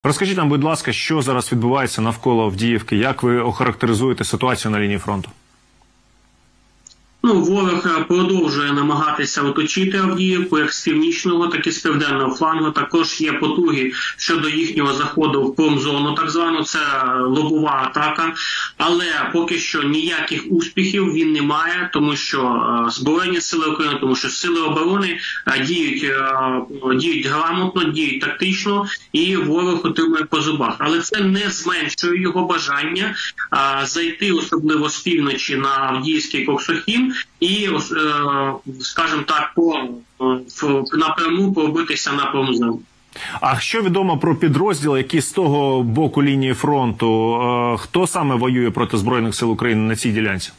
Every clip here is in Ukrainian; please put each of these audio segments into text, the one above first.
Розкажіть нам, будь ласка, що зараз відбувається навколо Авдіївки? Як ви охарактеризуєте ситуацію на лінії фронту? Ворог продовжує намагатися оточити Авдіївку як з північного, так і з південного флангу. Також є потуги щодо їхнього заходу в промзону, так звану, це лобова атака. Але поки що ніяких успіхів він не має, тому що Збройні сили України, тому що сили оборони діють грамотно, діють тактично, і ворог отримує по зубах. Але це не зменшує його бажання зайти, особливо з півночі, на Авдіївський Коксохім, і, скажімо так, напряму пробитися на промзону. А що відомо про підрозділи, які з того боку лінії фронту? Хто саме воює проти Збройних сил України на цій ділянці?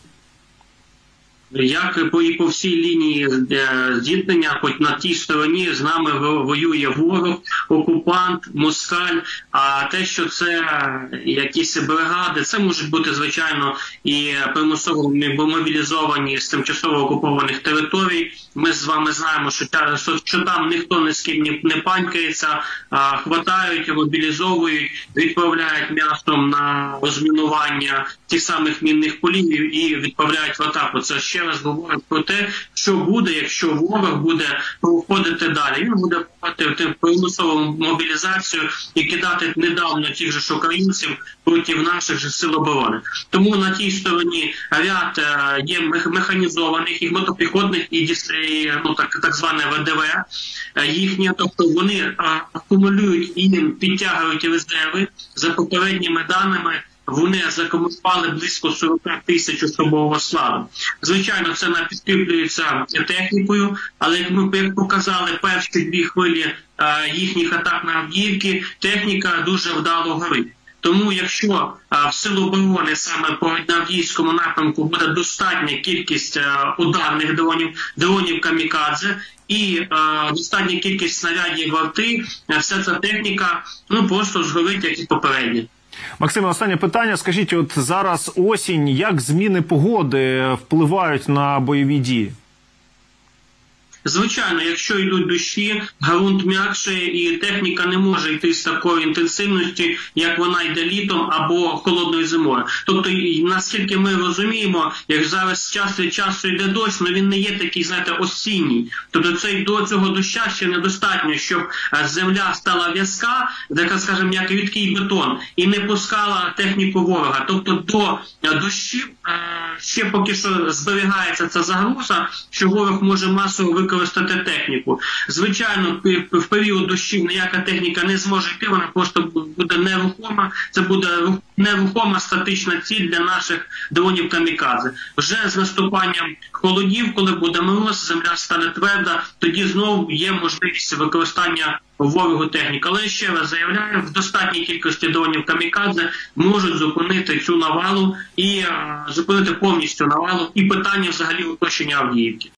Як і по всій лінії зіткнення, хоч на тій стороні з нами воює ворог, окупант, москаль, а те, що це якісь бригади, це можуть бути, звичайно, і примусово мобілізовані з тимчасово окупованих територій. Ми з вами знаємо, що там ніхто ні з ким не панькається, хватають, мобілізовують, відправляють м'ясом на розмінування тих самих мінних полів і відправляють в атаку. Це ще раз говорить про те, що буде, якщо ворог буде проходити далі. Він буде проходити примусову мобілізацію і кидати недавно тих же українців проти наших же сил оборони. Тому на тій стороні ряд є механізованих, і мотопіхотних, і так зване ВДВ їхнє, тобто вони акумулюють і підтягують резерви. За попередніми даними, вони закумулювали близько 40 тисяч особового складу. Звичайно, це підкріплюється технікою, але як ми показали перші дві хвилі їхніх атак на Авдіївки, техніка дуже вдало горить. Тому якщо в силу оборони саме по Авдіївському напрямку буде достатня кількість ударних дронів камікадзе і достатня кількість снарядів арти, вся ця техніка просто згорить, як і попередня. Максиме, останнє питання. Скажіть, от зараз осінь, як зміни погоди впливають на бойові дії? Звичайно, якщо йдуть дощі, ґрунт м'якше і техніка не може йти з такої інтенсивності, як вона йде літом або холодною зимою. Тобто, наскільки ми розуміємо, як зараз час від часу йде дощ, але він не є такий, знаєте, осінній. Тобто до цього доща ще недостатньо, щоб земля стала в'язка, така, скажімо, як рідкий бетон, і не пускала техніку ворога. Тобто до дощів ще поки що зберігається ця загроза, що ворог може масово використати техніку. Звичайно, в період дощів ніяка техніка не зможе йти, вона просто буде нерухома. Це буде нерухома статична ціль для наших дронів камікадзе. Вже з наступанням холодів, коли буде мороз, земля стане тверда, тоді знову є можливість використання ворогу техніки. Але ще раз заявляю, в достатній кількості дронів камікадзе можуть зупинити цю навалу і зупинити повністю навалу і питання взагалі оточення Авдіївки.